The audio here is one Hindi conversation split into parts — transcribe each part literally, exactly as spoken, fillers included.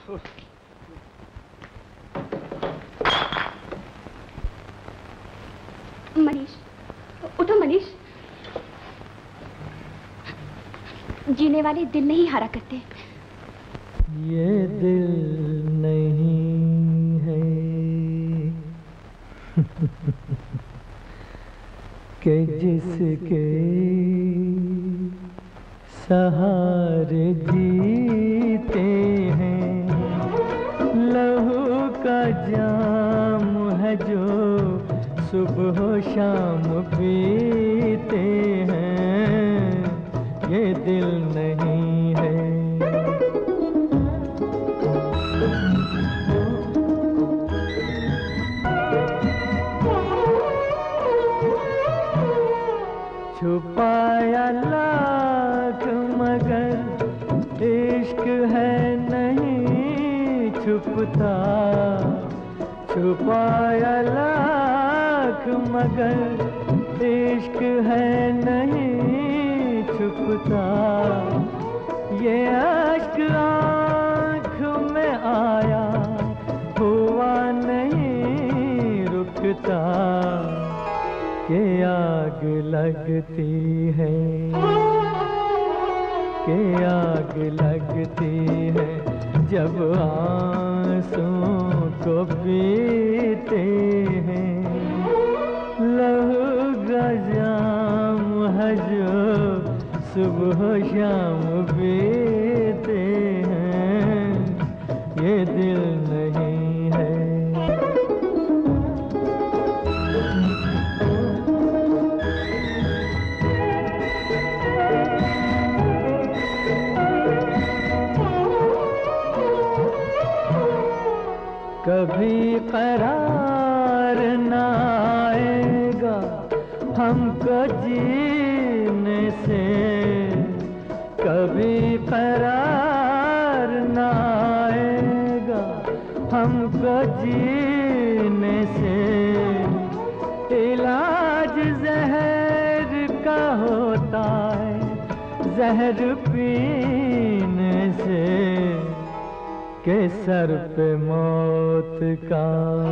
मनीष, उठो मनीष। जीने वाले दिल नहीं हारा करते। ये दिल नहीं है कि जिसके सहारे जीते हैं, लहू का जाम है जो सुबह शाम पीते हैं, ये दिल नहीं है। छुपाया लाख मगर इश्क है नहीं छुपता, छुपाया लाख मगर इश्क है नहीं छुपता, ये अश्क आँख में आया हुआ नहीं रुकता, के आग लगती है, के आग लगती है जब आंसू को पीते हैं, लहू का जाम है जो सुबह शाम पीते हैं, ये दिल नहीं है। कभी करार न आएगा हमको जीने से, कभी करार न आएगा हमको जीने से, इलाज जहर का होता है जहर पीने से, के सर पे मौत का,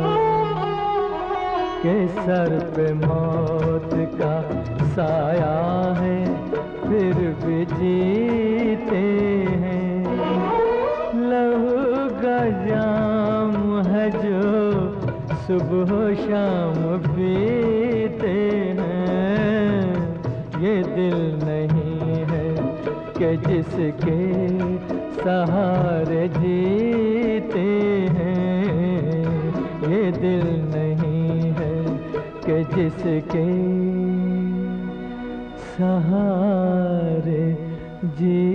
के सर पे मौत का साया है फिर भी जीते हैं, लहू का जाम है जो सुबह शाम पीते हैं, ये दिल नहीं है कि जिसके सहारे जीते हैं, ये दिल नहीं है कि जिसके सहारे जी